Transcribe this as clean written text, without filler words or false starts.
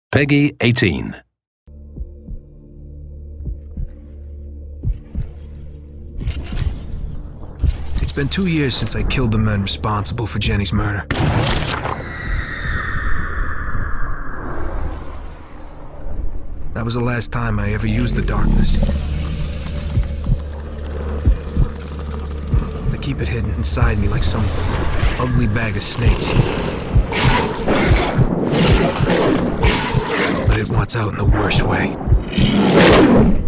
Peggy 18. It's been 2 years since I killed the men responsible for Jenny's murder. That was the last time I ever used the darkness. I keep it hidden inside me like some ugly bag of snakes. But it wants out in the worst way.